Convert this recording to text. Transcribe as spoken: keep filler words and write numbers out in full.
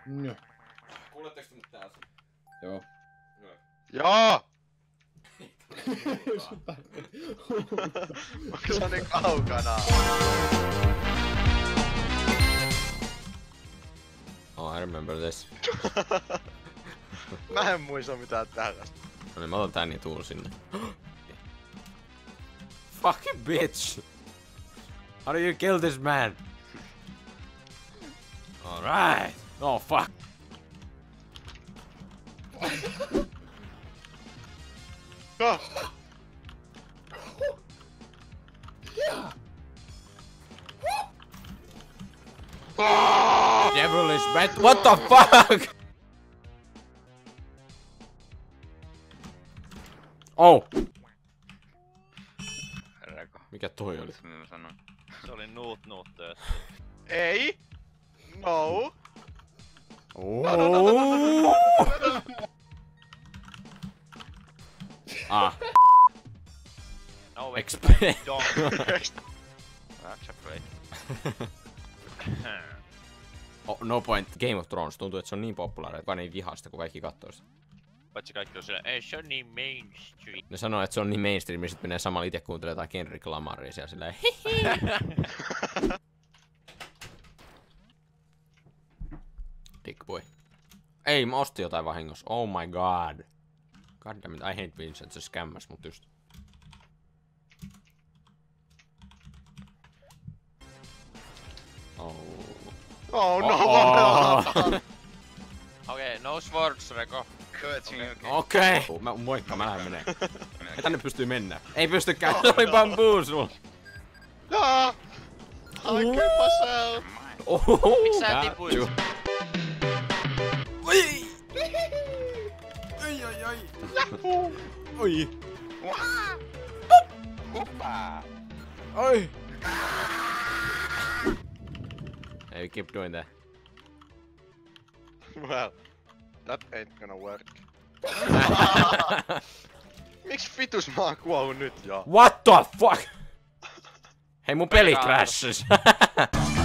Nö. Kuuletteko te mut täysin? Joo. Nö. Joo! Onko se niin kaukana? Oh, I remember this. Mä en muista mitään tällaista. No niin, mä otan tän ja tuun sinne. Fucking bitch! How do you kill this man? Alright! Oh fuck! Go! Devilish bat. What the fuck? Oh! Herreko. Mikä toi oli? Mitä mä sanoin? Se oli nuut nuut töössä. Ei! No! Oh! Ah. No wait, Explain. don't. Accept. Oh, no point. Game of Thrones tuntuu, että se on niin populaari, että kukaan ei vihaa sitä, kun kaikki katsoo sitä. Paitsi kaikki on silleen, ei se on niin mainstream. Ne sanoo, että se on niin mainstream, ja sit menee samalla itse kuuntelee jotain Kendrick Lamaria siellä silleen hihi. Dick boy. Ei, mä ostin jotain vahingossa. Oh my god. God damn it, I hate Vincent, se skämmäs mut just. Oh. Oh no! Oh. Okei, okay, no swords, Reko. Okei. Okei. Okay. Mä moikka, mä lähden menee. Ei tänne pystyy mennä. Ei pystykään, se oli bambuu sulla. Jaa! I killed myself! Ohoho. Miks sä tipuit? Oi! Oi, oi, oi. Jahuu! Oi. Huppa! Oi. Hey, we keep doing that. Well, that ain't gonna work. Miks vitus mä oon kuollut nyt jo? What the fuck? Hei, mun peli crashes.